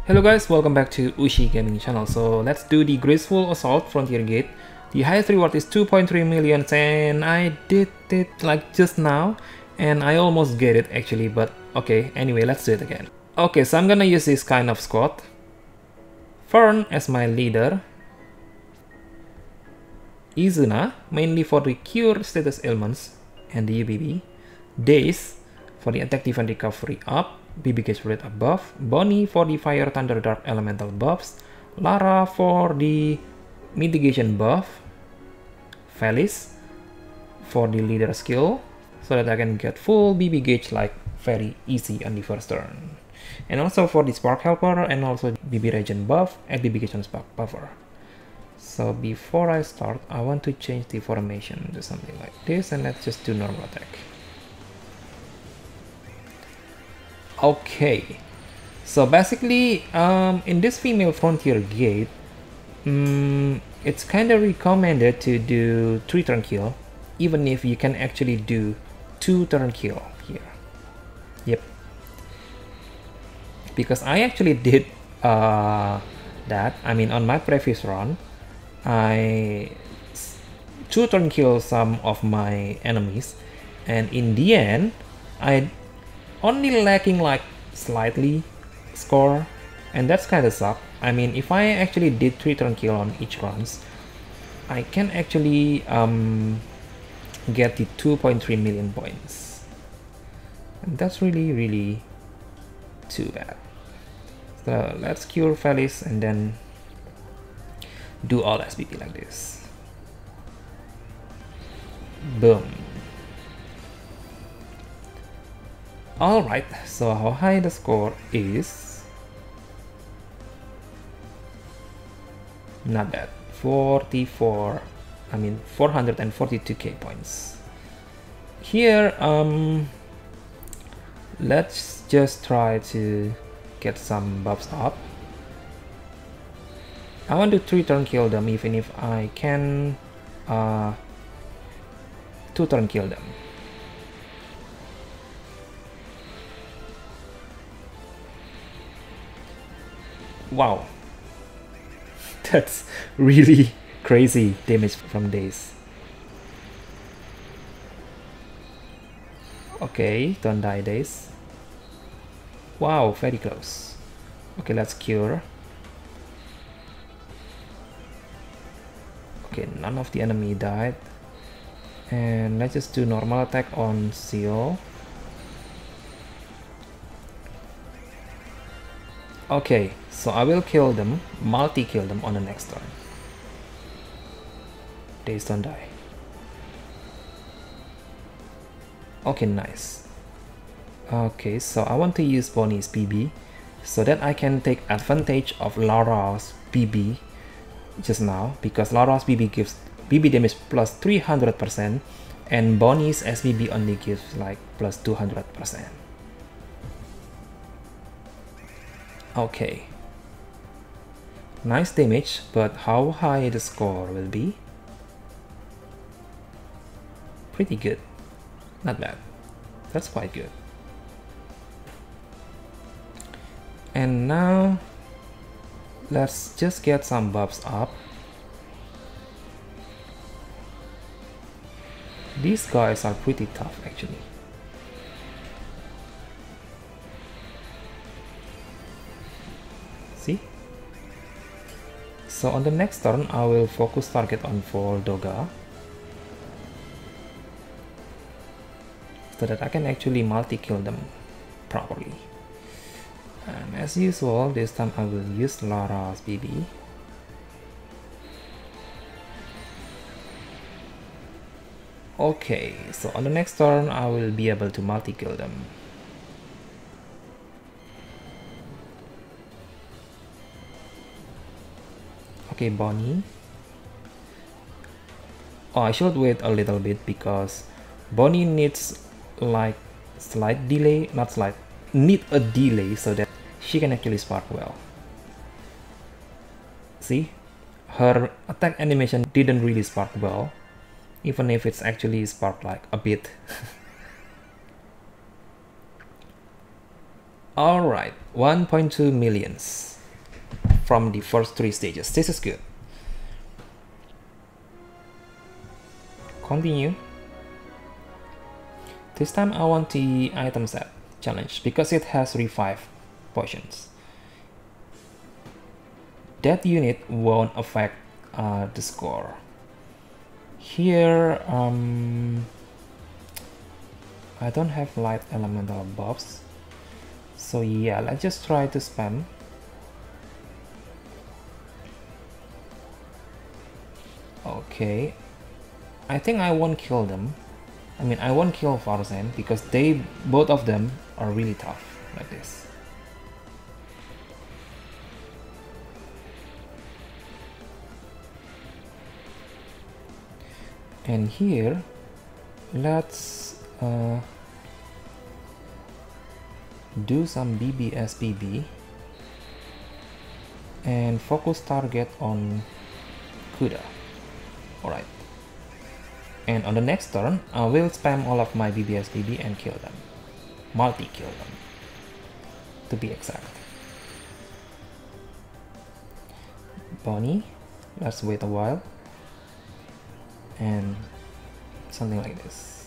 Hello guys, welcome back to Ushi Gaming channel. So let's do the Graceful Assault Frontier Gate. The highest reward is 2.3 million and I did it like just now and I almost get it actually, but okay, anyway, let's do it again. Okay, so I'm gonna use this kind of squad. Fern as my leader. Izuna, mainly for the cure status ailments and the UBB. Daze for the attack defense recovery up. BB gauge rate above, Bonnie for the fire, thunder, dark elemental buffs, Lara for the mitigation buff, Felice for the leader skill, so that I can get full BB gauge like very easy on the first turn. And also for the spark helper and also BB regen buff and BB gauge on spark buffer. So before I start, I want to change the formation to something like this, and let's just do normal attack. Okay, so basically in this female frontier gate, it's kind of recommended to do 3 turn kill, even if you can actually do 2 turn kill here. Yep, because I actually did that. I mean, on my previous run, I 2 turn kill some of my enemies, and in the end, I only lacking like slightly score, and that's kind of suck. I mean, if I actually did 3 turn kill on each runs, I can actually get the 2.3 million points, and that's really too bad. So let's cure Felice and then do all SBP like this. Boom. Alright, so how high the score is? Not bad. 442k points. Here, let's just try to get some buffs up. I want to 3 turn kill them, even if I can 2 turn kill them. Wow, that's really crazy damage from Daze. Okay, don't die, Daze. Wow, very close. Okay, let's cure. Okay, none of the enemy died. And let's just do normal attack on Zio. Okay, so I will kill them, multi-kill them on the next turn. Daze, don't die. Okay, nice. Okay, so I want to use Bonnie's BB so that I can take advantage of Lara's BB just now, because Lara's BB gives BB damage plus 300% and Bonnie's SBB only gives like plus 200%. Okay, nice damage, but how high the score will be? Pretty good, not bad, that's quite good. And now let's just get some buffs up. These guys are pretty tough actually. See? So on the next turn, I will focus target on Voldoga so that I can actually multi-kill them properly. And as usual, this time I will use Lara's BB. Okay, so on the next turn, I will be able to multi-kill them. Okay, Bonnie. Oh, I should wait a little bit because Bonnie needs like slight delay, not slight, need a delay so that she can actually spark well. See, her attack animation didn't really spark well, even if it's actually sparked like a bit. Alright, 1.2 millions. from the first 3 stages. This is good. Continue. This time I want the item set challenge because it has revive potions. That unit won't affect the score. Here, I don't have light elemental buffs, so yeah, let's just try to spam. Okay, I think I won't kill them. I mean, I won't kill Farsen because both of them are really tough like this. And here, let's do some BBSBB and focus target on Kuda. Alright. And on the next turn, I will spam all of my BBSBB and kill them. Multi-kill them, to be exact. Bonnie, let's wait a while. And something like this.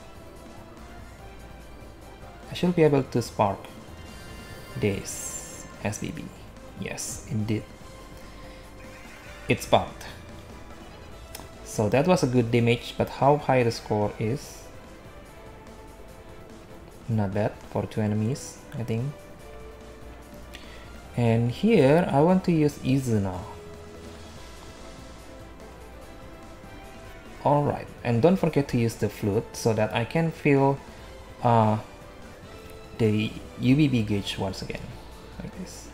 I should be able to spark this SBB. Yes, indeed. It sparked. So that was a good damage, but how high the score is? Not bad for 2 enemies, I think. And here I want to use Izuna. Alright, and don't forget to use the flute so that I can fill the UBB gauge once again, like this.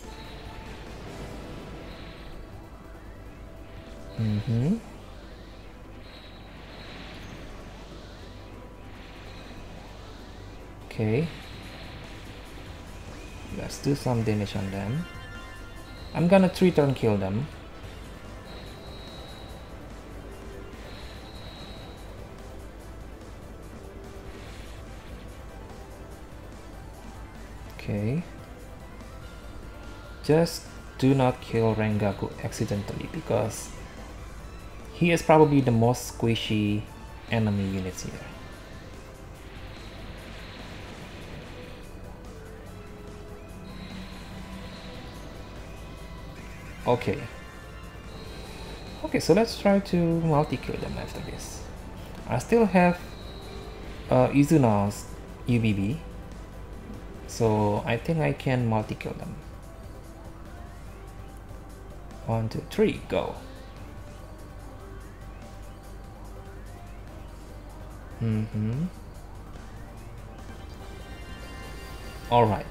Okay, let's do some damage on them. I'm gonna 3-turn kill them. Okay, just do not kill Rengaku accidentally because he is probably the most squishy enemy units here. Okay, so let's try to multi-kill them after this. I still have Izuna's UBB, so I think I can multi-kill them. 1, 2, 3, go. Alright.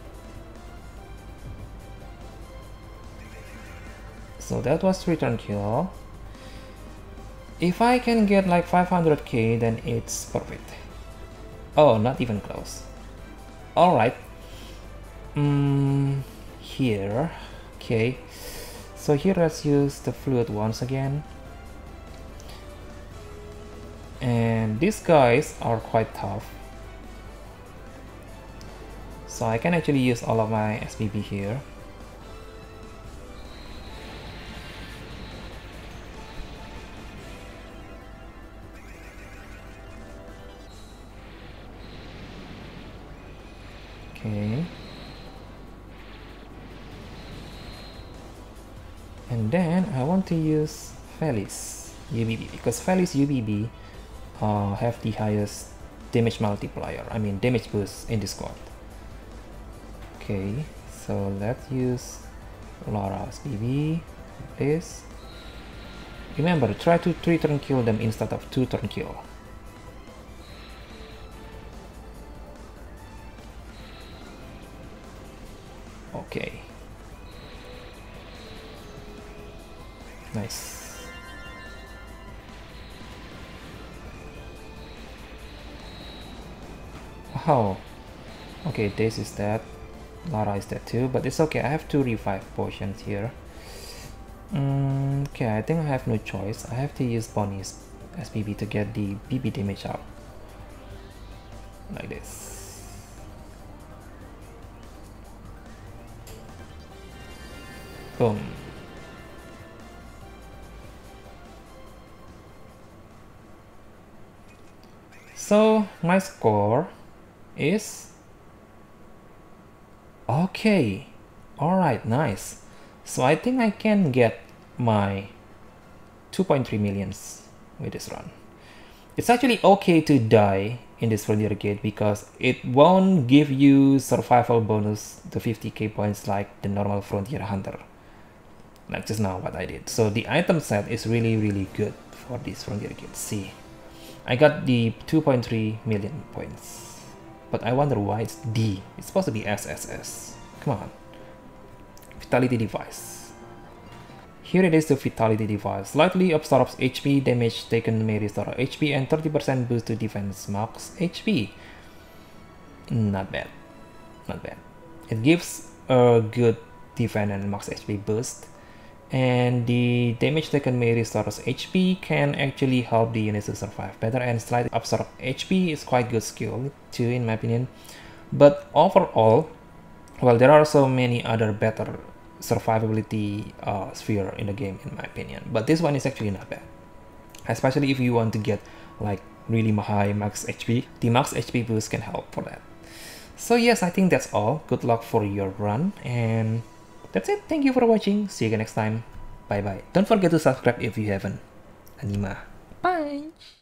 So that was 3-turn kill. If I can get like 500k, then it's perfect. Oh, not even close. Alright. Here. Okay. So here let's use the flute once again. And these guys are quite tough. So I can actually use all of my SBB here. Okay. And then I want to use Felice UBB because Felice UBB have the highest damage multiplier, I mean damage boost in the squad. Okay, so let's use Lara's BB, this. Remember, try to 3-turn kill them instead of 2-turn kill. Okay. Nice. Wow. Okay, this is dead. Lara is dead too, but it's okay. I have 2 revive potions here. Okay, I think I have no choice. I have to use Bonnie's SBB to get the BB damage out. Like this. Boom. So my score is okay. Alright, nice. So I think I can get my 2.3 millions with this run. It's actually okay to die in this Frontier Gate because it won't give you survival bonus to 50k points like the normal Frontier Hunter. Like just now what I did. So the item set is really good for this Frontier Gate. See, I got the 2.3 million points. But I wonder why it's D. It's supposed to be SSS. Come on. Vitality Device. Here it is, the Vitality Device. Slightly absorbs HP, damage taken may restore HP, and 30% boost to defense max HP. Not bad. Not bad. It gives a good defense and max HP boost. And the damage taken may restore HP can actually help the units to survive better, and slightly absorb HP is quite good skill too in my opinion. But overall, well, there are so many other better survivability sphere in the game in my opinion, but this one is actually not bad, especially if you want to get like really high max HP. The max HP boost can help for that. So yes, I think that's all. Good luck for your run, and that's it. Thank you for watching. See you again next time. Bye bye. Don't forget to subscribe if you haven't. Anima. Bye.